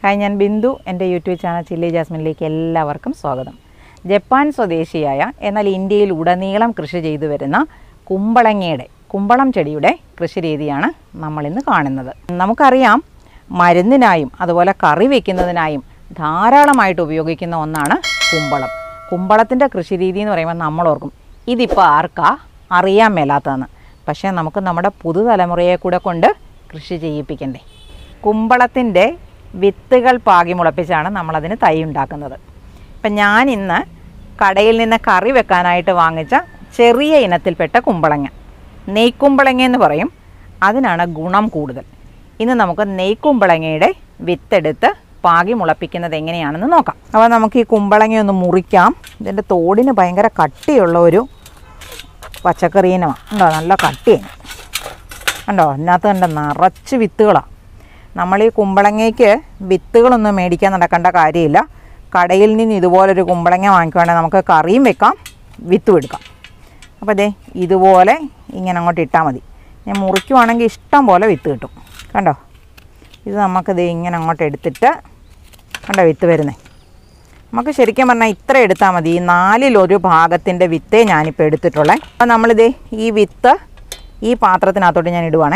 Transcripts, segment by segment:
Hi, ഞാൻ ബിന്ദു. എൻ്റെ YouTube channel chilli ജാസ്മിനിലേക്ക് എല്ലാവർക്കും സ്വാഗതം. ജപ്പാൻ സ്വദേശിയായ എന്നാൽ ഇന്ത്യയിൽ ഉടനീളം കൃഷി ചെയ്തു വരുന്ന കുമ്പളം ചെടിയുടെ കൃഷി രീതിയാണ് നമ്മളിന്ന് കാണുന്നത്. നമുക്കറിയാം, മരുന്നിനായും അതുപോലെ കറി വയ്ക്കുന്നതിനായും ധാരാളമായിട്ട് ഉപയോഗിക്കുന്ന ഒന്നാണ് കുമ്പളത്തിൻ്റെ കൃഷി രീതി എന്ന് പറയുമ്പോൾ നമ്മളോർക്കും ഇതിപ്പോൾ ആർക്കാ അറിയാൻ മേലാത്തതെന്ന്. പക്ഷേ നമുക്ക് നമ്മുടെ പുതുതലമുറയെ കൂടെ കൊണ്ട് കൃഷി ചെയ്യിപ്പിക്കണ്ടേ. കുമ്പളത്തിൻ്റെ വിത്തുകൾ പാകി മുളപ്പിച്ചാണ് നമ്മളതിന് തൈ ഉണ്ടാക്കുന്നത്. ഇപ്പം ഞാനിന്ന് കടയിൽ നിന്ന് കറി വെക്കാനായിട്ട് വാങ്ങിച്ച ചെറിയ ഇനത്തിൽപ്പെട്ട കുമ്പളങ്ങ, നെയ്ക്കുമ്പളങ്ങ എന്ന് പറയും, അതിനാണ് ഗുണം കൂടുതൽ. ഇന്ന് നമുക്ക് നെയ്ക്കുമ്പളങ്ങയുടെ വിത്തെടുത്ത് പാകി മുളപ്പിക്കുന്നത് എങ്ങനെയാണെന്ന് നോക്കാം. അപ്പോൾ നമുക്ക് ഈ കുമ്പളങ്ങയൊന്ന് മുറിക്കാം. ഇതിൻ്റെ തോടിന് ഭയങ്കര കട്ടിയുള്ള ഒരു പച്ചക്കറി ഇനമാണ്. ഉണ്ടോ, നല്ല കട്ടിയാണ്. ഉണ്ടോ, അതിനകത്ത് കണ്ട നിറച്ച് വിത്തുകളാണ്. നമ്മൾ ഈ കുമ്പളങ്ങയ്ക്ക് വിത്തുകളൊന്നും മേടിക്കാൻ നടക്കേണ്ട കാര്യമില്ല. കടയിൽ നിന്ന് ഇതുപോലൊരു കുമ്പളങ്ങ വാങ്ങിക്കുവാണെങ്കിൽ നമുക്ക് കറിയും വെക്കാം, വിത്തും എടുക്കാം. അപ്പോൾ ദേ ഇതുപോലെ ഇങ്ങനെ അങ്ങോട്ട് ഇട്ടാൽ മതി. ഞാൻ മുറിക്കുവാണെങ്കിൽ ഇഷ്ടം പോലെ വിത്ത് കിട്ടും. കണ്ടോ, ഇത് നമുക്ക് ദേ ഇങ്ങനെ അങ്ങോട്ട് എടുത്തിട്ട് കണ്ടോ വിത്ത് വരുന്നേ. നമുക്ക് ശരിക്കും പറഞ്ഞാൽ ഇത്ര എടുത്താൽ മതി. 4/1 ഭാഗത്തിൻ്റെ വിത്തേ ഞാനിപ്പോൾ എടുത്തിട്ടുള്ളേ. അപ്പോൾ നമ്മളിതേ ഈ വിത്ത് ഈ പാത്രത്തിനകത്തോട്ട് ഞാൻ ഇടുവാണേ.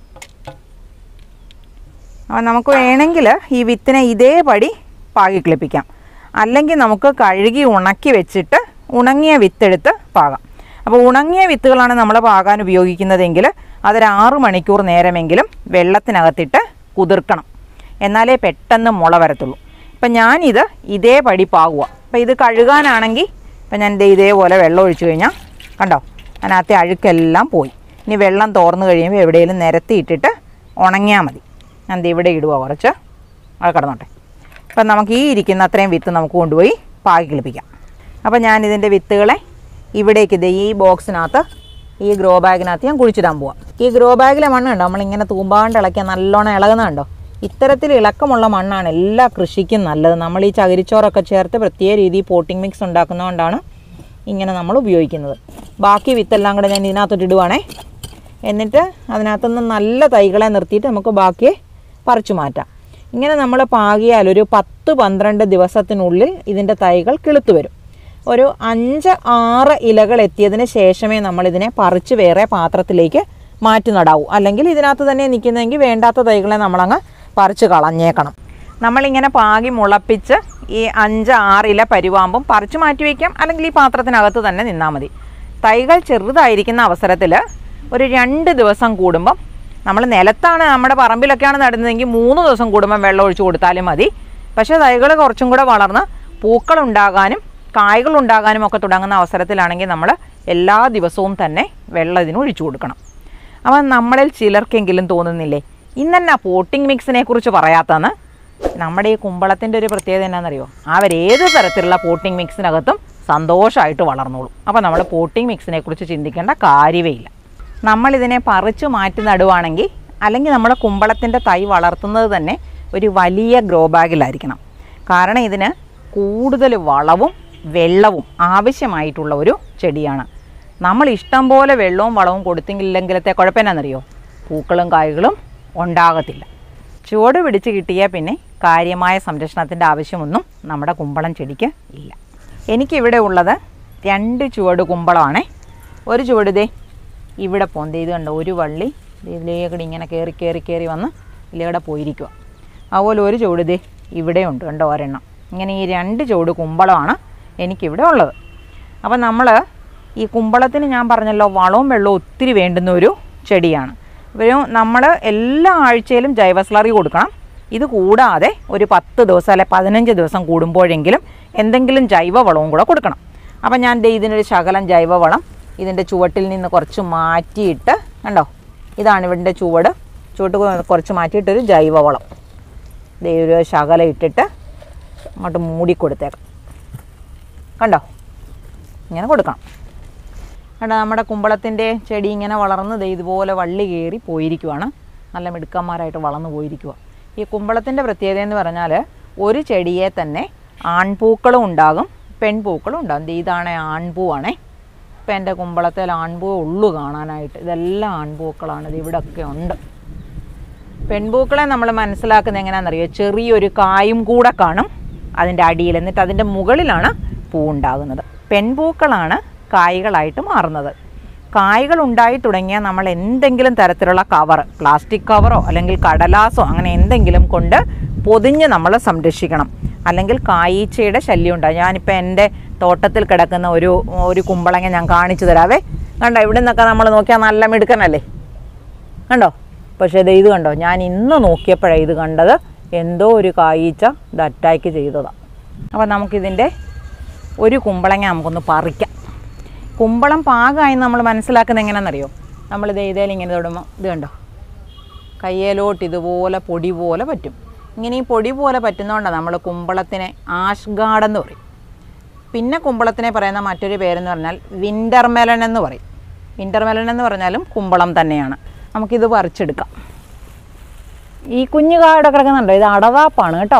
അപ്പോൾ നമുക്ക് വേണമെങ്കിൽ ഈ വിത്തിനെ ഇതേപടി പാകി കിളിപ്പിക്കാം, അല്ലെങ്കിൽ നമുക്ക് കഴുകി ഉണക്കി വെച്ചിട്ട് ഉണങ്ങിയ വിത്തെടുത്ത് പാകാം. അപ്പോൾ ഉണങ്ങിയ വിത്തുകളാണ് നമ്മൾ പാകാൻ ഉപയോഗിക്കുന്നതെങ്കിൽ അതൊരു 6 മണിക്കൂർ നേരമെങ്കിലും വെള്ളത്തിനകത്തിട്ട് കുതിർക്കണം, എന്നാലേ പെട്ടെന്ന് മുള വരത്തുള്ളൂ. ഇപ്പം ഞാനിത് ഇതേപടി പാകുക. അപ്പോൾ ഇത് കഴുകാനാണെങ്കിൽ ഇപ്പം ഞാൻ ഇതേപോലെ വെള്ളം ഒഴിച്ചു കഴിഞ്ഞാൽ കണ്ടോ അതിനകത്തെ അഴുക്കെല്ലാം പോയി. ഇനി വെള്ളം തോർന്നു കഴിയുമ്പോൾ എവിടെയെങ്കിലും നിരത്തിയിട്ടിട്ട് ഉണങ്ങിയാൽ മതി. ഞാൻ ഇവിടെ ഇടുക, കുറച്ച് അത് കിടന്നോട്ടെ. അപ്പം നമുക്ക് ഈ ഇരിക്കുന്ന അത്രയും വിത്ത് നമുക്ക് കൊണ്ടുപോയി പാകി കിളിപ്പിക്കാം. അപ്പോൾ ഞാനിതിൻ്റെ വിത്തുകളെ ഇവിടേക്ക് ഈ ബോക്സിനകത്ത്, ഈ ഗ്രോ ബാഗിനകത്ത് ഞാൻ കുഴിച്ചിടാൻ പോവാം. ഈ ഗ്രോ ബാഗിലെ മണ്ണ് കണ്ടോ, നമ്മളിങ്ങനെ തൂമ്പാണ്ട് ഇളക്കിയാൽ നല്ലോണം ഇളകുന്നുണ്ടോ. ഇത്തരത്തിൽ ഇളക്കമുള്ള മണ്ണാണ് എല്ലാ കൃഷിക്കും നല്ലത്. നമ്മൾ ഈ ചകിരിച്ചോറൊക്കെ ചേർത്ത് പ്രത്യേക രീതിയിൽ പോട്ടിംഗ് മിക്സ് ഉണ്ടാക്കുന്നതുകൊണ്ടാണ് ഇങ്ങനെ നമ്മൾ ഉപയോഗിക്കുന്നത്. ബാക്കി വിത്തെല്ലാം കൂടെ ഞാൻ ഇതിനകത്തോട്ട് ഇടുവാണേ. എന്നിട്ട് അതിനകത്തുനിന്ന് നല്ല തൈകളെ നിർത്തിയിട്ട് നമുക്ക് ബാക്കി പറിച്ചു മാറ്റാം. ഇങ്ങനെ നമ്മൾ പാകിയാൽ ഒരു 10-12 ദിവസത്തിനുള്ളിൽ ഇതിൻ്റെ തൈകൾ കിളുത്തു വരും. ഒരു 5-6 ഇലകൾ എത്തിയതിന് ശേഷമേ നമ്മളിതിനെ പറിച്ച് വേറെ പാത്രത്തിലേക്ക് മാറ്റി നടാവൂ. അല്ലെങ്കിൽ ഇതിനകത്ത് തന്നെ നിൽക്കുന്നതെങ്കിൽ വേണ്ടാത്ത തൈകളെ നമ്മളങ്ങ് പറിച്ച് കളഞ്ഞേക്കണം. നമ്മളിങ്ങനെ പാകി മുളപ്പിച്ച് ഈ 5-6 ഇല പരിവാമ്പും പറിച്ച് മാറ്റി വയ്ക്കാം, അല്ലെങ്കിൽ ഈ പാത്രത്തിനകത്ത് തന്നെ നിന്നാൽ മതി. തൈകൾ ചെറുതായിരിക്കുന്ന അവസരത്തിൽ ഒരു 2 ദിവസം കൂടുമ്പം, നമ്മൾ നിലത്താണ് നമ്മുടെ പറമ്പിലൊക്കെയാണ് നടുന്നതെങ്കിൽ 3 ദിവസം കൂടുമ്പം വെള്ളം ഒഴിച്ചു കൊടുത്താലും മതി. പക്ഷേ തൈകൾ കുറച്ചും കൂടെ വളർന്ന് പൂക്കളുണ്ടാകാനും കായ്കളുണ്ടാകാനും ഒക്കെ തുടങ്ങുന്ന അവസരത്തിലാണെങ്കിൽ നമ്മൾ എല്ലാ ദിവസവും തന്നെ വെള്ളം ഇതിന് ഒഴിച്ചു കൊടുക്കണം. അപ്പം നമ്മളിൽ ചിലർക്കെങ്കിലും തോന്നുന്നില്ലേ ഇന്നെന്നാ പോട്ടിംഗ് മിക്സിനെ കുറിച്ച് പറയാത്തതെന്ന്? നമ്മുടെ ഈ കുമ്പളത്തിൻ്റെ ഒരു പ്രത്യേകത എന്നാണെന്നറിയോ, അവരേത് തരത്തിലുള്ള പോട്ടിംഗ് മിക്സിനകത്തും സന്തോഷമായിട്ട് വളർന്നോളും. അപ്പോൾ നമ്മൾ പോട്ടിംഗ് മിക്സിനെ കുറിച്ച് ചിന്തിക്കേണ്ട കാര്യമേ ഇല്ല. നമ്മളിതിനെ പറിച്ചു മാറ്റി നടുവാണെങ്കിൽ, അല്ലെങ്കിൽ നമ്മുടെ കുമ്പളത്തിൻ്റെ തൈ വളർത്തുന്നത് തന്നെ ഒരു വലിയ ഗ്രോ ബാഗിലായിരിക്കണം. കാരണം ഇതിന് കൂടുതൽ വളവും വെള്ളവും ആവശ്യമായിട്ടുള്ള ഒരു ചെടിയാണ്. നമ്മൾ ഇഷ്ടം പോലെ വെള്ളവും വളവും കൊടുത്തില്ലെങ്കിലത്തെ കുഴപ്പമെന്നാണെന്നറിയോ, പൂക്കളും കായ്കളും ഉണ്ടാകത്തില്ല. ചുവട് പിടിച്ച് കിട്ടിയാൽ പിന്നെ കാര്യമായ സംരക്ഷണത്തിൻ്റെ ആവശ്യമൊന്നും നമ്മുടെ കുമ്പളം ചെടിക്ക് ഇല്ല. എനിക്കിവിടെ ഉള്ളത് 2 ചുവട് കുമ്പളമാണേ. ഒരു ചുവട് ദേ ഇവിടെ പോകുന്നത്, ഇത് കണ്ടോ, ഒരു വള്ളി ഇതിലേക്കൂടെ ഇങ്ങനെ കയറി വന്ന് ഇതിലേക്കൂടെ പോയിരിക്കുക. അതുപോലെ ഒരു ചുവട് ദേ ഇവിടെയുണ്ട്, കണ്ടോ, ഒരെണ്ണം. ഇങ്ങനെ ഈ 2 ചുവട് കുമ്പളമാണ് എനിക്കിവിടെ ഉള്ളത്. അപ്പം നമ്മൾ ഈ കുമ്പളത്തിന് ഞാൻ പറഞ്ഞല്ലോ വളവും വെള്ളവും ഒത്തിരി വേണ്ടുന്ന ഒരു ചെടിയാണ്. നമ്മൾ എല്ലാ ആഴ്ചയിലും ജൈവ സ്ലറി കൊടുക്കണം. ഇത് കൂടാതെ ഒരു 10 ദിവസം അല്ലെ 15 ദിവസം കൂടുമ്പോഴെങ്കിലും എന്തെങ്കിലും ജൈവവളവും കൂടെ കൊടുക്കണം. അപ്പം ഞാൻ ഇതിനൊരു ശകലം ജൈവവളം ഇതിൻ്റെ ചുവട്ടിൽ നിന്ന് കുറച്ച് മാറ്റിയിട്ട്, കണ്ടോ, ഇതാണ് ഇവിടുത്തെ ചുവട്ട് കുറച്ച് മാറ്റിയിട്ടൊരു ജൈവവളം ഒരു ശകലം ഇട്ടിട്ട് അങ്ങോട്ട് മൂടിക്കൊടുത്തേക്കാം. കണ്ടോ, ഇങ്ങനെ കൊടുക്കണം. കണ്ടോ, നമ്മുടെ കുമ്പളത്തിൻ്റെ ചെടി ഇങ്ങനെ വളർന്ന് ഇതുപോലെ വള്ളി കയറി പോയിരിക്കുവാണ്. നല്ല മിടുക്കന്മാരായിട്ട് വളർന്നു പോയിരിക്കുക. ഈ കുമ്പളത്തിൻ്റെ പ്രത്യേകത എന്ന് പറഞ്ഞാൽ ഒരു ചെടിയെ തന്നെ ആൺപൂക്കളും ഉണ്ടാകും പെൺപൂക്കളും ഉണ്ടാകും. ഇതാണ് ആൺപൂവാണേ. ഇപ്പം എൻ്റെ കുമ്പളത്തിൽ ആൺപൂ ഉള്ളു കാണാനായിട്ട്. ഇതെല്ലാം ആൺപൂക്കളാണ്. ഇത് ഇവിടെയൊക്കെ ഉണ്ട്. പെൺപൂക്കളെ നമ്മൾ മനസ്സിലാക്കുന്നത് എങ്ങനെയാണെന്നറിയോ? ചെറിയൊരു കായും കൂടെ കാണും അതിൻ്റെ അടിയിൽ, എന്നിട്ട് അതിൻ്റെ മുകളിലാണ് പൂ ഉണ്ടാകുന്നത്. പെൺപൂക്കളാണ് കായ്കളായിട്ട് മാറുന്നത്. കായ്കൾ ഉണ്ടായി തുടങ്ങിയാൽ നമ്മൾ എന്തെങ്കിലും തരത്തിലുള്ള കവർ, പ്ലാസ്റ്റിക് കവറോ അല്ലെങ്കിൽ കടലാസോ അങ്ങനെ എന്തെങ്കിലും കൊണ്ട് പൊതിഞ്ഞ് നമ്മൾ സംരക്ഷിക്കണം. അല്ലെങ്കിൽ കായീച്ചയുടെ ശല്യം ഉണ്ടാകും. ഞാനിപ്പോൾ എൻ്റെ തോട്ടത്തിൽ കിടക്കുന്ന ഒരു കുമ്പളങ്ങ ഞാൻ കാണിച്ചു തരാവേ. കണ്ടോ, ഇവിടെ നിന്നൊക്കെ നമ്മൾ നോക്കിയാൽ നല്ല മിടുക്കനല്ലേ, കണ്ടോ? പക്ഷേ ഇത് കണ്ടോ, ഞാൻ ഇന്ന് നോക്കിയപ്പോഴാണ് ഇത് കണ്ടത്, എന്തോ ഒരു കായീച്ച ഇത് അറ്റാക്ക് ചെയ്തതാണ്. അപ്പോൾ നമുക്കിതിൻ്റെ ഒരു കുമ്പളങ്ങ നമുക്കൊന്ന് പറിക്കാം. കുമ്പളം പാകമായി നമ്മൾ മനസ്സിലാക്കുന്നത് എങ്ങനെയാണെന്നറിയോ? നമ്മളിത് ഇതേലും ഇങ്ങനെ തൊടുമ്പോൾ ഇത് കണ്ടോ, കയ്യേലോട്ട് ഇതുപോലെ പൊടി പോലെ പറ്റും. ഇങ്ങനെ ഈ പൊടി പോലെ പറ്റുന്നതുകൊണ്ടാണ് നമ്മൾ കുമ്പളത്തിനെ ആഷ് ഗാർഡ് എന്ന് പറയും. പിന്നെ കുമ്പളത്തിനെ പറയുന്ന മറ്റൊരു പേരെന്ന് പറഞ്ഞാൽ വിൻ്റർ മെലൺ എന്ന് പറയും. വിൻ്റർ മെലൺ എന്ന് പറഞ്ഞാലും കുമ്പളം തന്നെയാണ്. നമുക്കിത് പറിച്ചെടുക്കാം. ഈ കുഞ്ഞു കായുടെ കിടക്കുന്നുണ്ടോ? ഇത് അടവാപ്പാണ് കേട്ടോ.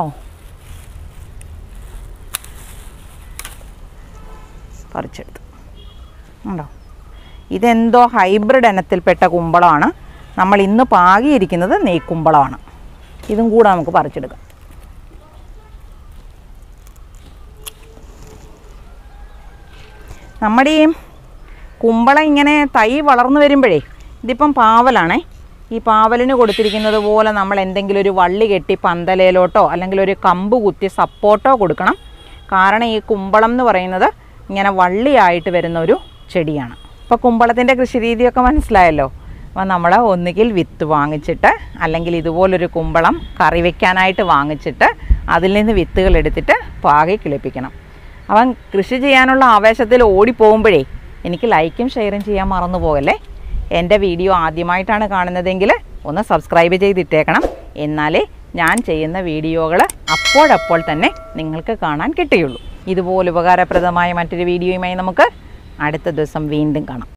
പറിച്ചെടുത്തു ഉണ്ടോ? ഇതെന്തോ ഹൈബ്രിഡ് ഇനത്തിൽപ്പെട്ട കുമ്പളമാണ്. നമ്മൾ ഇന്ന് പാകിയിരിക്കുന്നത് നെയ്ക്കുമ്പളമാണ്. ഇതും കൂടെ നമുക്ക് പറിച്ചെടുക്കാം. നമ്മുടെ ഈ കുമ്പളം ഇങ്ങനെ തൈ വളർന്നു വരുമ്പോഴേ, ഇതിപ്പം പാവലാണേ, ഈ പാവലിന് കൊടുത്തിരിക്കുന്നത് പോലെ നമ്മൾ എന്തെങ്കിലും ഒരു വള്ളി കെട്ടി പന്തലയിലോട്ടോ അല്ലെങ്കിൽ ഒരു കമ്പ് കുത്തി സപ്പോർട്ടോ കൊടുക്കണം. കാരണം ഈ കുമ്പളം എന്ന് പറയുന്നത് ഇങ്ങനെ വള്ളിയായിട്ട് വരുന്ന ഒരു ചെടിയാണ്. ഇപ്പോൾ കുമ്പളത്തിൻ്റെ കൃഷി രീതിയൊക്കെ മനസ്സിലായല്ലോ. അപ്പോൾ നമ്മൾ ഒന്നുകിൽ വിത്ത് വാങ്ങിച്ചിട്ട് അല്ലെങ്കിൽ ഇതുപോലൊരു കുമ്പളം കറി വയ്ക്കാനായിട്ട് വാങ്ങിച്ചിട്ട് അതിൽ നിന്ന് വിത്തുകൾ എടുത്തിട്ട് പാകി കിളിപ്പിക്കണം. അവൻ കൃഷി ചെയ്യാനുള്ള ആവേശത്തിൽ ഓടിപ്പോകുമ്പോഴേ എനിക്ക് ലൈക്കും ഷെയറും ചെയ്യാൻ മറന്നു പോകല്ലേ. എൻ്റെ വീഡിയോ ആദ്യമായിട്ടാണ് കാണുന്നതെങ്കിൽ ഒന്ന് സബ്സ്ക്രൈബ് ചെയ്തിട്ടേക്കണം. എന്നാലേ ഞാൻ ചെയ്യുന്ന വീഡിയോകൾ അപ്പോഴപ്പോൾ തന്നെ നിങ്ങൾക്ക് കാണാൻ കിട്ടുകയുള്ളൂ. ഇതുപോലെ ഉപകാരപ്രദമായ മറ്റൊരു വീഡിയോയുമായി നമുക്ക് അടുത്ത ദിവസം വീണ്ടും കാണാം.